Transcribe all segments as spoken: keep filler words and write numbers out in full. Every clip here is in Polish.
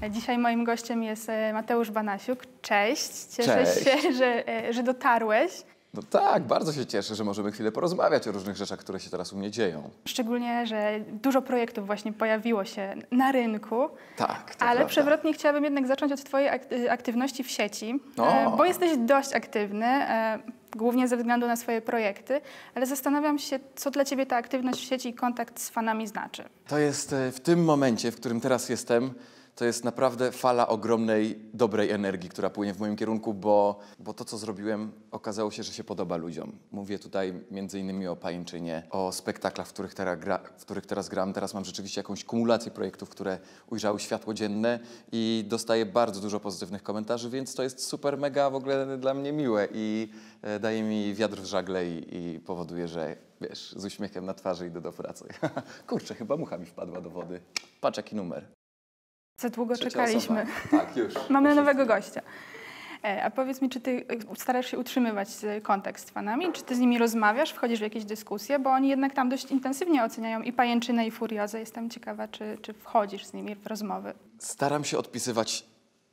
Dzisiaj moim gościem jest Mateusz Banasiuk. Cześć, cieszę Cześć. się, że, że dotarłeś. No tak, bardzo się cieszę, że możemy chwilę porozmawiać o różnych rzeczach, które się teraz u mnie dzieją. Szczególnie, że dużo projektów właśnie pojawiło się na rynku. Tak, to Ale prawda. przewrotnie chciałabym jednak zacząć od twojej ak- aktywności w sieci, O. e, bo jesteś dość aktywny, e, głównie ze względu na swoje projekty, ale zastanawiam się, co dla ciebie ta aktywność w sieci i kontakt z fanami znaczy. To jest e, w tym momencie, w którym teraz jestem, to jest naprawdę fala ogromnej, dobrej energii, która płynie w moim kierunku, bo, bo to, co zrobiłem, okazało się, że się podoba ludziom. Mówię tutaj między innymi o Pajęczynie, o spektaklach, w których, teraz gra, w których teraz gram. Teraz mam rzeczywiście jakąś kumulację projektów, które ujrzały światło dzienne i dostaję bardzo dużo pozytywnych komentarzy, więc to jest super, mega w ogóle dla mnie miłe i e, daje mi wiatr w żagle i, i powoduje, że wiesz, z uśmiechem na twarzy idę do pracy. Kurczę, chyba mucha mi wpadła do wody. Patrz, jaki numer. Za długo Trzecia czekaliśmy. osoba. Tak, już. Mamy Już nowego jest. gościa. E, A powiedz mi, czy ty starasz się utrzymywać kontakt z fanami? Czy ty z nimi rozmawiasz, wchodzisz w jakieś dyskusje? Bo oni jednak tam dość intensywnie oceniają i Pajęczynę, i Furiozę. Jestem ciekawa, czy, czy wchodzisz z nimi w rozmowy. Staram się odpisywać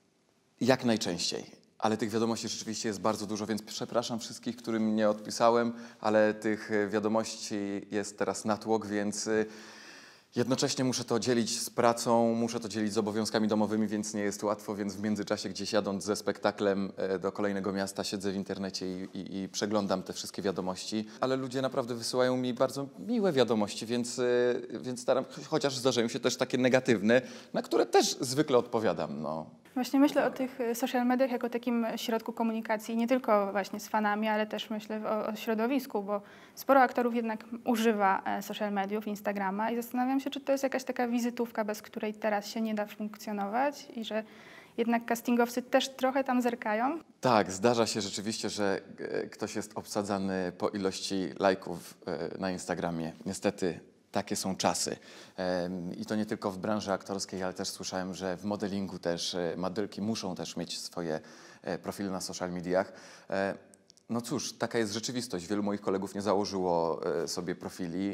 jak najczęściej, ale tych wiadomości rzeczywiście jest bardzo dużo, więc przepraszam wszystkich, którym nie odpisałem, ale tych wiadomości jest teraz natłok, więc y, jednocześnie muszę to dzielić z pracą, muszę to dzielić z obowiązkami domowymi, więc nie jest łatwo, więc w międzyczasie gdzieś jadąc ze spektaklem e, do kolejnego miasta siedzę w internecie i, i, i przeglądam te wszystkie wiadomości, ale ludzie naprawdę wysyłają mi bardzo miłe wiadomości, więc, e, więc staram, chociaż zdarzają się też takie negatywne, na które też zwykle odpowiadam, no. Właśnie myślę o tych social mediach jako takim środku komunikacji, nie tylko właśnie z fanami, ale też myślę o, o środowisku, bo sporo aktorów jednak używa e, social mediów, Instagrama i zastanawiam się, czy to jest jakaś taka wizytówka, bez której teraz się nie da funkcjonować i że jednak castingowcy też trochę tam zerkają. Tak, zdarza się rzeczywiście, że e, ktoś jest obsadzany po ilości lajków e, na Instagramie. Niestety takie są czasy. Em, I to nie tylko w branży aktorskiej, ale też słyszałem, że w modelingu też e, modelki muszą też mieć swoje e, profile na social mediach. E, No cóż, taka jest rzeczywistość. Wielu moich kolegów nie założyło e, sobie profili.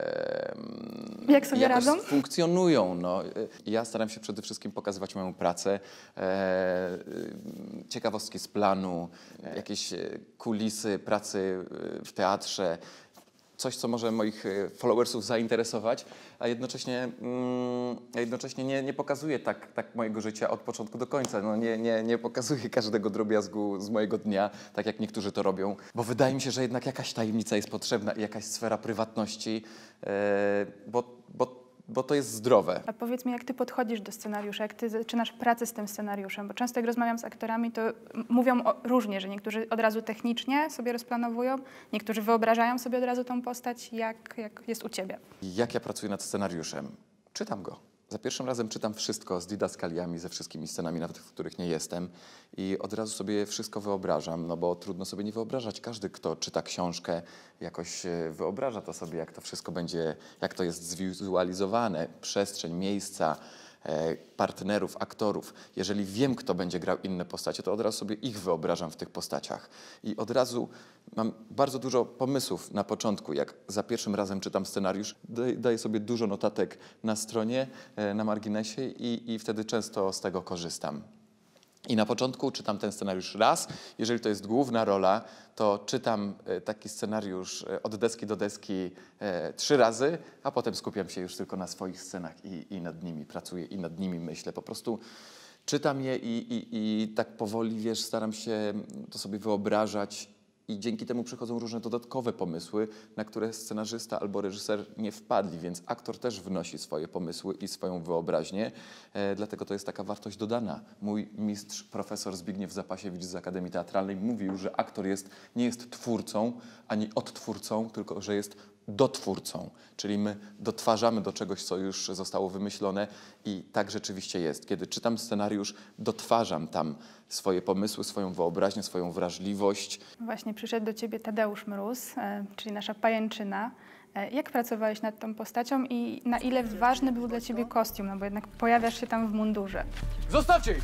E, Jak sobie jakoś radzą? Funkcjonują. No. E, Ja staram się przede wszystkim pokazywać moją pracę, e, e, ciekawostki z planu, e, jakieś e, kulisy pracy e, w teatrze. Coś, co może moich e, followersów zainteresować, a jednocześnie, mm, a jednocześnie nie, nie pokazuję tak, tak mojego życia od początku do końca. No, nie, nie, nie pokazuję każdego drobiazgu z mojego dnia, tak jak niektórzy to robią, bo wydaje mi się, że jednak jakaś tajemnica jest potrzebna i jakaś sfera prywatności, e, bo, bo, bo to jest zdrowe. A powiedz mi, jak ty podchodzisz do scenariusza, jak ty zaczynasz pracę z tym scenariuszem, bo często jak rozmawiam z aktorami, to m- mówią o, różnie, że niektórzy od razu technicznie sobie rozplanowują, niektórzy wyobrażają sobie od razu tą postać, jak, jak jest u ciebie. Jak ja pracuję nad scenariuszem? Czytam go. Za pierwszym razem czytam wszystko z didaskaliami, ze wszystkimi scenami, nawet w których nie jestem i od razu sobie wszystko wyobrażam, no bo trudno sobie nie wyobrażać. Każdy, kto czyta książkę, jakoś e, wyobraża to sobie, jak to wszystko będzie, jak to jest zwizualizowane, przestrzeń, miejsca, e, partnerów, aktorów. Jeżeli wiem, kto będzie grał inne postacie, to od razu sobie ich wyobrażam w tych postaciach. I od razu mam bardzo dużo pomysłów na początku. Jak za pierwszym razem czytam scenariusz, daj- daję sobie dużo notatek na stronie, e, na marginesie i, i wtedy często z tego korzystam. I na początku czytam ten scenariusz raz. Jeżeli to jest główna rola, to czytam e, taki scenariusz e, od deski do deski e, trzy razy, a potem skupiam się już tylko na swoich scenach i, i nad nimi pracuję i nad nimi myślę. Po prostu czytam je i, i, i tak powoli, wiesz, staram się to sobie wyobrażać. I dzięki temu przychodzą różne dodatkowe pomysły, na które scenarzysta albo reżyser nie wpadli, więc aktor też wnosi swoje pomysły i swoją wyobraźnię. E, dlatego to jest taka wartość dodana. Mój mistrz, profesor Zbigniew Zapasiewicz z Akademii Teatralnej mówił, że aktor jest, nie jest twórcą ani odtwórcą, tylko że jest dotwórcą. Czyli my dotwarzamy do czegoś, co już zostało wymyślone i tak rzeczywiście jest. Kiedy czytam scenariusz, dotwarzam tam swoje pomysły, swoją wyobraźnię, swoją wrażliwość. Właśnie przyszedł do ciebie Tadeusz Mróz, e, czyli nasza Pajęczyna. E, Jak pracowałeś nad tą postacią i na ile ważny był dla ciebie kostium, no bo jednak pojawiasz się tam w mundurze. Zostawcie ich!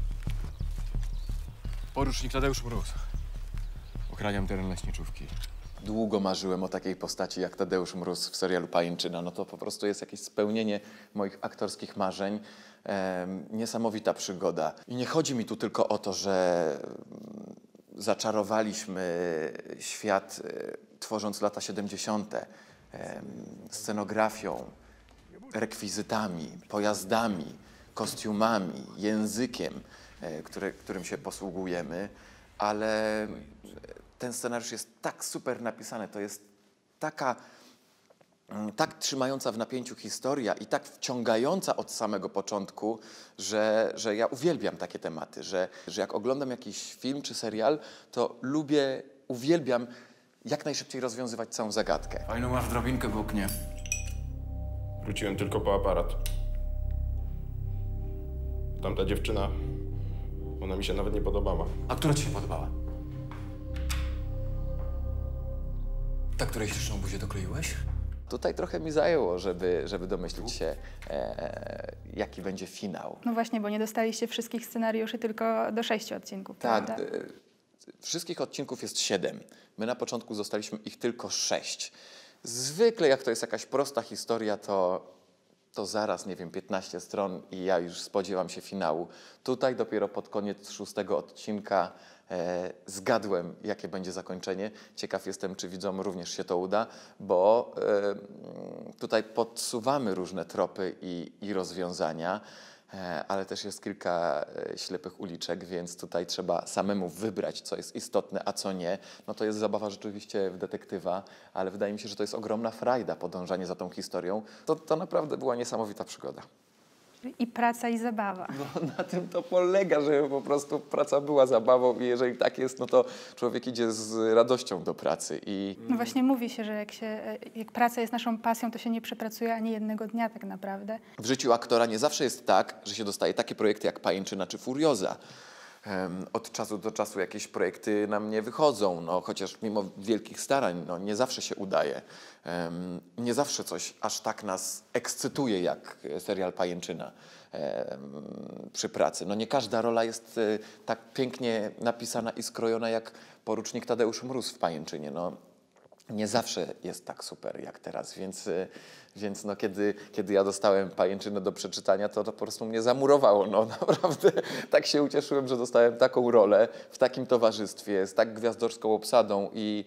Porucznik Tadeusz Mróz. Ochraniam teren leśniczówki. długo marzyłem o takiej postaci jak Tadeusz Mróz w serialu Pajęczyna. No to po prostu jest jakieś spełnienie moich aktorskich marzeń. Ehm, niesamowita przygoda. I nie chodzi mi tu tylko o to, że zaczarowaliśmy świat, e, tworząc lata siedemdziesiąte. E, scenografią, rekwizytami, pojazdami, kostiumami, językiem, e, które, którym się posługujemy, ale ten scenariusz jest tak super napisany, to jest taka, tak trzymająca w napięciu historia i tak wciągająca od samego początku, że, że ja uwielbiam takie tematy, że, że jak oglądam jakiś film czy serial, to lubię, uwielbiam jak najszybciej rozwiązywać całą zagadkę. Fajną masz drabinkę w oknie. Wróciłem tylko po aparat. Tamta dziewczyna, ona mi się nawet nie podobała. A która ci się podobała? Ta, której śliczną buzię dokleiłeś? Tutaj trochę mi zajęło, żeby, żeby domyślić się, e, jaki będzie finał. No właśnie, bo nie dostaliście wszystkich scenariuszy, tylko do sześciu odcinków, Tak, prawda? e, wszystkich odcinków jest siedem. My na początku zostaliśmy ich tylko sześć. Zwykle jak to jest jakaś prosta historia, to, to zaraz, nie wiem, piętnaście stron i ja już spodziewam się finału. Tutaj dopiero pod koniec szóstego odcinka e, zgadłem, jakie będzie zakończenie. Ciekaw jestem, czy widzom również się to uda, bo e, tutaj podsuwamy różne tropy i, i rozwiązania, e, ale też jest kilka e, ślepych uliczek, więc tutaj trzeba samemu wybrać, co jest istotne, a co nie. No to jest zabawa rzeczywiście w detektywa, ale wydaje mi się, że to jest ogromna frajda, podążanie za tą historią. To, to naprawdę była niesamowita przygoda. I praca, i zabawa. No, na tym to polega, że po prostu praca była zabawą i jeżeli tak jest, no to człowiek idzie z radością do pracy. I No właśnie mówi się, że jak, się, jak praca jest naszą pasją, to się nie przepracuje ani jednego dnia tak naprawdę. w życiu aktora nie zawsze jest tak, że się dostaje takie projekty jak Pajęczyna czy Furioza. Em, Od czasu do czasu jakieś projekty nam nie wychodzą, no, chociaż mimo wielkich starań no, nie zawsze się udaje. Em, Nie zawsze coś aż tak nas ekscytuje jak serial Pajęczyna em, przy pracy. No, nie każda rola jest e, tak pięknie napisana i skrojona jak porucznik Tadeusz Mróz w Pajęczynie. No, nie zawsze jest tak super jak teraz, więc, y, więc no kiedy, kiedy ja dostałem Pajęczynę do przeczytania, to, to po prostu mnie zamurowało. No naprawdę tak się ucieszyłem, że dostałem taką rolę w takim towarzystwie, z tak gwiazdorską obsadą i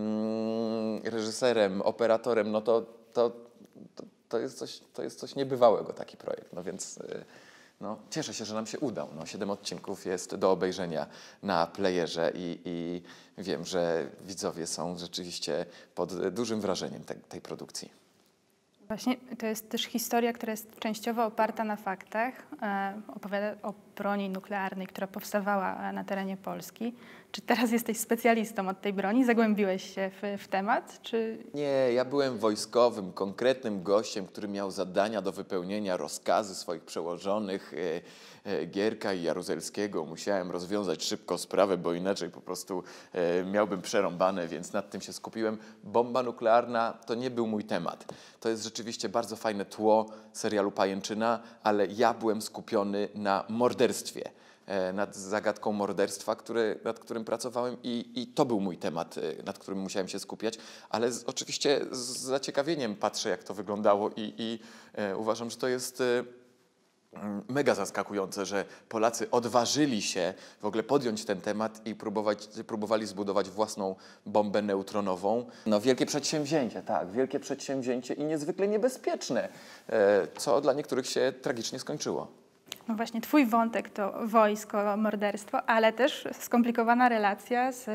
mm, reżyserem, operatorem, no to, to, to, to, jest coś, to jest coś niebywałego, taki projekt. No więc y, no, cieszę się, że nam się udał. No, siedem odcinków jest do obejrzenia na playerze i, i wiem, że widzowie są rzeczywiście pod dużym wrażeniem te, tej produkcji. Właśnie to jest też historia, która jest częściowo oparta na faktach. E, opowiada o broni nuklearnej, która powstawała na terenie Polski. Czy teraz jesteś specjalistą od tej broni? Zagłębiłeś się w, w temat? Czy... Nie, ja byłem wojskowym, konkretnym gościem, który miał zadania do wypełnienia, rozkazy swoich przełożonych, e, e, Gierka i Jaruzelskiego. Musiałem rozwiązać szybko sprawę, bo inaczej po prostu e, miałbym przerąbane, więc nad tym się skupiłem. Bomba nuklearna to nie był mój temat. To jest rzeczywiście bardzo fajne tło serialu Pajęczyna, ale ja byłem skupiony na morderstwie. Nad zagadką morderstwa, które, nad którym pracowałem i, i to był mój temat, nad którym musiałem się skupiać, ale z, oczywiście z zaciekawieniem patrzę, jak to wyglądało i, i e, uważam, że to jest e, mega zaskakujące, że Polacy odważyli się w ogóle podjąć ten temat i próbować, próbowali zbudować własną bombę neutronową. No wielkie przedsięwzięcie, tak, wielkie przedsięwzięcie i niezwykle niebezpieczne, e, co dla niektórych się tragicznie skończyło. No właśnie, twój wątek to wojsko, morderstwo, ale też skomplikowana relacja z,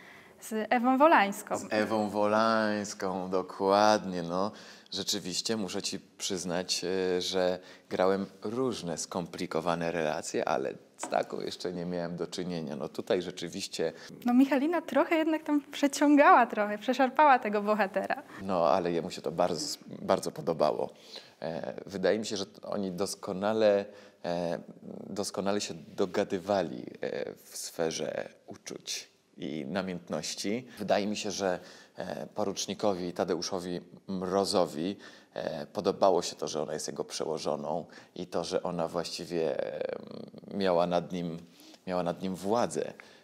z Ewą Wolańską. Z Ewą Wolańską, dokładnie. No, rzeczywiście muszę ci przyznać, e, że grałem różne skomplikowane relacje, ale z taką jeszcze nie miałem do czynienia. No tutaj rzeczywiście, No Michalina trochę jednak tam przeciągała trochę, przeszarpała tego bohatera. no ale jemu się to bardzo, bardzo podobało. E, wydaje mi się, że oni doskonale, e, doskonale się dogadywali e, w sferze uczuć i namiętności. Wydaje mi się, że e, porucznikowi Tadeuszowi Mrozowi e, podobało się to, że ona jest jego przełożoną i to, że ona właściwie e, miała nad nim, miała nad nim władzę.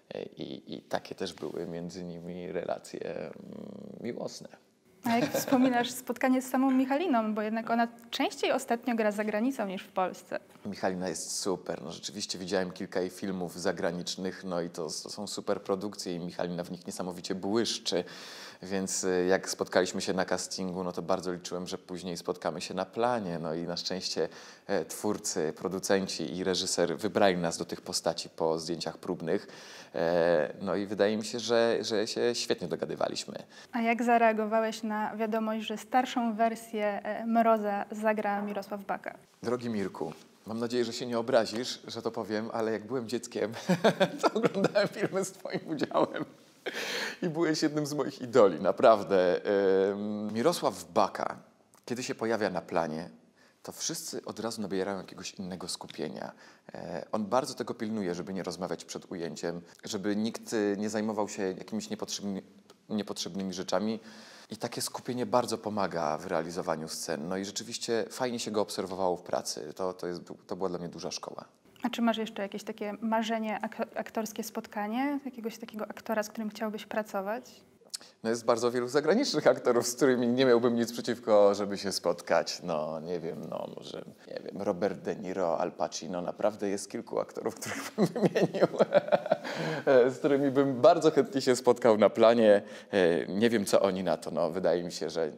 I, i takie też były między nimi relacje mm, miłosne. A jak wspominasz spotkanie z samą Michaliną, bo jednak ona częściej ostatnio gra za granicą niż w Polsce. Michalina jest super. No, rzeczywiście widziałem kilka jej filmów zagranicznych, no i to, to są super produkcje i Michalina w nich niesamowicie błyszczy. Więc jak spotkaliśmy się na castingu, no to bardzo liczyłem, że później spotkamy się na planie. No i na szczęście e, twórcy, producenci i reżyser wybrali nas do tych postaci po zdjęciach próbnych. E, no i wydaje mi się, że, że się świetnie dogadywaliśmy. A jak zareagowałeś na wiadomość, że starszą wersję e, Mroza zagra Mirosław Baka? Drogi Mirku, mam nadzieję, że się nie obrazisz, że to powiem, ale jak byłem dzieckiem, to oglądałem filmy z twoim udziałem. I byłeś jednym z moich idoli, naprawdę. Mirosław Baka, kiedy się pojawia na planie, to wszyscy od razu nabierają jakiegoś innego skupienia. On bardzo tego pilnuje, żeby nie rozmawiać przed ujęciem, żeby nikt nie zajmował się jakimiś niepotrzebnymi, niepotrzebnymi rzeczami. I takie skupienie bardzo pomaga w realizowaniu scen. No i rzeczywiście fajnie się go obserwowało w pracy. To, to, jest, to była dla mnie duża szkoła. A czy masz jeszcze jakieś takie marzenie ak- aktorskie spotkanie? Jakiegoś takiego aktora, z którym chciałbyś pracować? No jest bardzo wielu zagranicznych aktorów, z którymi nie miałbym nic przeciwko, żeby się spotkać. No nie wiem, no może, nie wiem, Robert De Niro, Al Pacino. Naprawdę jest kilku aktorów, których bym wymienił, z którymi bym bardzo chętnie się spotkał na planie. Nie wiem, co oni na to. No wydaje mi się, że...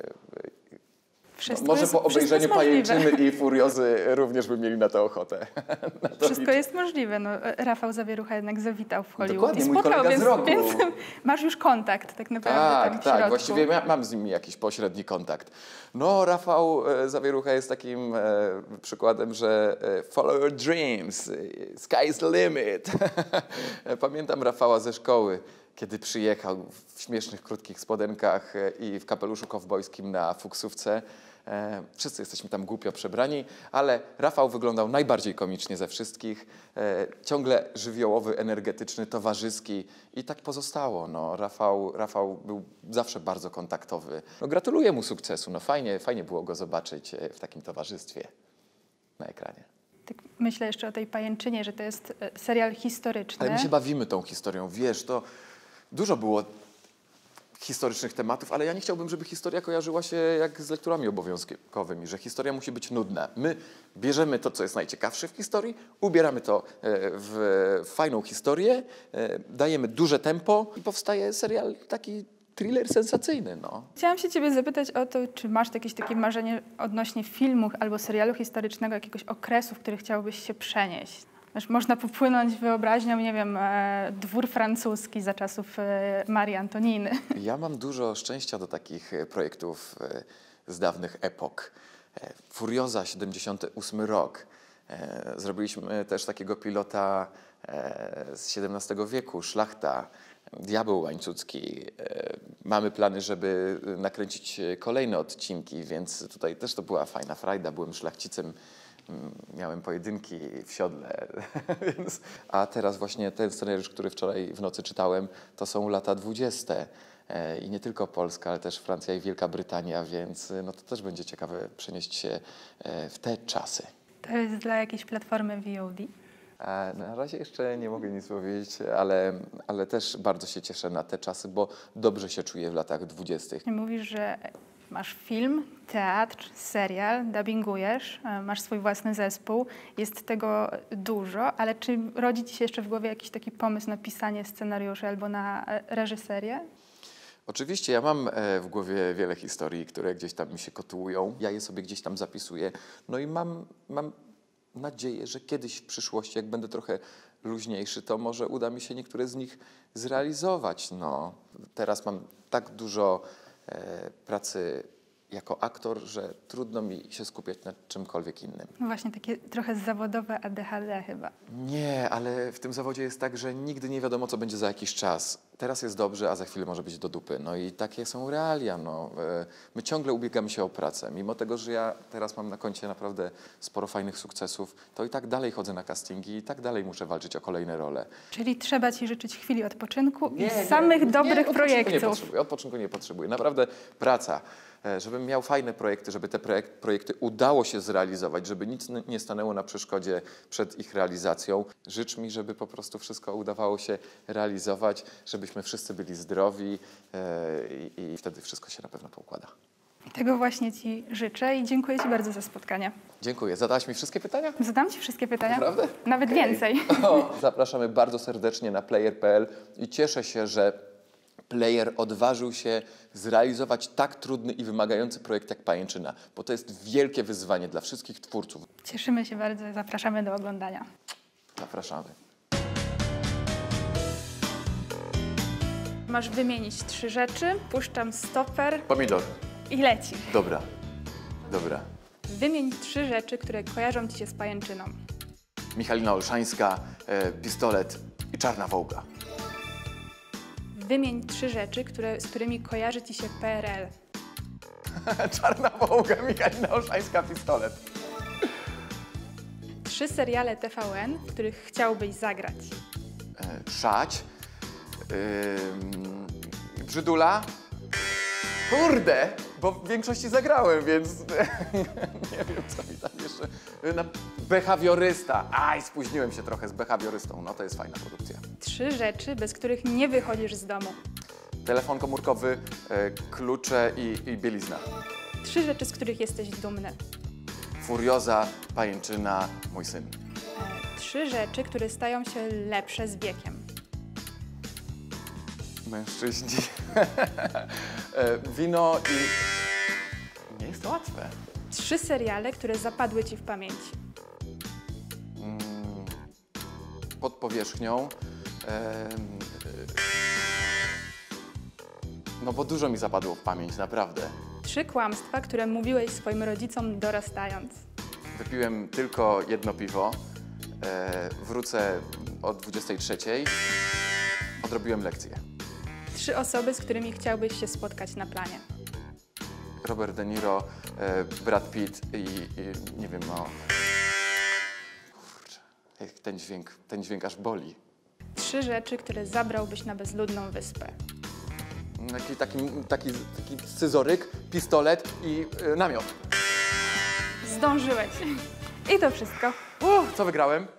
No, może jest, po obejrzeniu Pajęczyny możliwe. i Furiozy również by mieli na to ochotę. Na to Wszystko liczę. jest możliwe. No, Rafał Zawierucha jednak zawitał w Hollywood Dokładnie, i mój spotkał, kolega więc, z roku. więc masz już kontakt tak naprawdę tam Tak, w tak. środku. Właściwie ja mam z nimi jakiś pośredni kontakt. No, Rafał e, Zawierucha jest takim e, przykładem, że e, follow your dreams, e, sky's the limit. Pamiętam Rafała ze szkoły, kiedy przyjechał w śmiesznych, krótkich spodenkach e, i w kapeluszu kowbojskim na fuksówce. E, wszyscy jesteśmy tam głupio przebrani, ale Rafał wyglądał najbardziej komicznie ze wszystkich. E, ciągle żywiołowy, energetyczny, towarzyski i tak pozostało. No, Rafał, Rafał był zawsze bardzo kontaktowy. No, gratuluję mu sukcesu. No, fajnie, fajnie było go zobaczyć w takim towarzystwie na ekranie. Tak myślę jeszcze o tej Pajęczynie, że to jest e, serial historyczny. Ale my się bawimy tą historią, wiesz, to dużo było historycznych tematów, ale ja nie chciałbym, żeby historia kojarzyła się jak z lekturami obowiązkowymi, że historia musi być nudna. My bierzemy to, co jest najciekawsze w historii, ubieramy to w fajną historię, dajemy duże tempo i powstaje serial taki thriller sensacyjny. No. Chciałam się ciebie zapytać o to, czy masz jakieś takie marzenie odnośnie filmu albo serialu historycznego, jakiegoś okresu, w który chciałbyś się przenieść? Wiesz, można popłynąć wyobraźnią, nie wiem, e, dwór francuski za czasów e, Marii Antoniny. Ja mam dużo szczęścia do takich e, projektów e, z dawnych epok. E, Furioza, siedemdziesiąty ósmy rok. E, zrobiliśmy też takiego pilota e, z siedemnastego wieku, Szlachta, Diabeł Łańcucki. E, mamy plany, żeby nakręcić kolejne odcinki, więc tutaj też to była fajna frajda. Byłem szlachcicem. Miałem pojedynki w siodle, więc, a teraz właśnie ten scenariusz, który wczoraj w nocy czytałem, to są lata dwudzieste i nie tylko Polska, ale też Francja i Wielka Brytania, więc no to też będzie ciekawe przenieść się w te czasy. To jest dla jakiejś platformy V O D? A na razie jeszcze nie mogę nic powiedzieć, ale, ale też bardzo się cieszę na te czasy, bo dobrze się czuję w latach dwudziestych. Mówisz, że masz film, teatr, serial, dubbingujesz, masz swój własny zespół, jest tego dużo, ale czy rodzi ci się jeszcze w głowie jakiś taki pomysł na pisanie scenariuszy albo na reżyserię? Oczywiście ja mam w głowie wiele historii, które gdzieś tam mi się kotłują. Ja je sobie gdzieś tam zapisuję. No i mam, mam nadzieję, że kiedyś w przyszłości, jak będę trochę luźniejszy, to może uda mi się niektóre z nich zrealizować. No, teraz mam tak dużo e, pracy jako aktor, że trudno mi się skupiać nad czymkolwiek innym. No właśnie, takie trochę zawodowe A D H D chyba. Nie, ale w tym zawodzie jest tak, że nigdy nie wiadomo, co będzie za jakiś czas. teraz jest dobrze, a za chwilę może być do dupy. No i takie są realia. No. My ciągle ubiegamy się o pracę. Mimo tego, że ja teraz mam na koncie naprawdę sporo fajnych sukcesów, to i tak dalej chodzę na castingi i tak dalej muszę walczyć o kolejne role. Czyli trzeba ci życzyć chwili odpoczynku Nie, i nie, samych nie, dobrych odpoczynku projektów. Nie potrzebuję, odpoczynku nie potrzebuję. Naprawdę praca. Żebym miał fajne projekty, żeby te projekt, projekty udało się zrealizować, żeby nic nie stanęło na przeszkodzie przed ich realizacją. Życz mi, żeby po prostu wszystko udawało się realizować, żebyśmy wszyscy byli zdrowi i, i wtedy wszystko się na pewno poukłada. Tego właśnie ci życzę i dziękuję ci bardzo za spotkanie. Dziękuję. Zadałaś mi wszystkie pytania? Zadam ci wszystkie pytania. Naprawdę? Nawet Okay. więcej. O, zapraszamy bardzo serdecznie na player kropka p l i cieszę się, że Player odważył się zrealizować tak trudny i wymagający projekt jak Pajęczyna, bo to jest wielkie wyzwanie dla wszystkich twórców. Cieszymy się bardzo i zapraszamy do oglądania. Zapraszamy. Masz wymienić trzy rzeczy, puszczam stoper Pomidor. i leci. Dobra. Dobra. Wymień trzy rzeczy, które kojarzą ci się z pajęczyną. Michalina Olszańska, e, pistolet i czarna wołga. Wymień trzy rzeczy, które, z którymi kojarzy ci się P R L. Czarna wołga, Michalina Olszańska, pistolet. Trzy seriale T V N, w których chciałbyś zagrać. E, szać. Yy, Brzydula. Kurde, bo w większości zagrałem, więc nie wiem, co mi tam jeszcze... Na... Behawiorysta. Aj, spóźniłem się trochę z behawiorystą. No to jest fajna produkcja. Trzy rzeczy, bez których nie wychodzisz z domu. Telefon komórkowy, e, klucze i, i bielizna. Trzy rzeczy, z których jesteś dumny. Furioza, pajęczyna, mój syn. E, trzy rzeczy, które stają się lepsze z wiekiem. Mężczyźni. e, wino i... Nie jest to łatwe. Trzy seriale, które zapadły ci w pamięci. Mm, pod powierzchnią. E, no bo dużo mi zapadło w pamięć, naprawdę. Trzy kłamstwa, które mówiłeś swoim rodzicom dorastając. Wypiłem tylko jedno piwo. E, wrócę o dwudziestej trzeciej. Odrobiłem lekcję. Trzy osoby, z którymi chciałbyś się spotkać na planie. Robert De Niro, e, Brad Pitt i, i nie wiem, no... Kurczę, jak ten dźwięk, ten dźwięk aż boli. Trzy rzeczy, które zabrałbyś na bezludną wyspę. Taki, taki, taki, taki scyzoryk, pistolet i e, namiot. Zdążyłeś. I to wszystko. Uff, co wygrałem?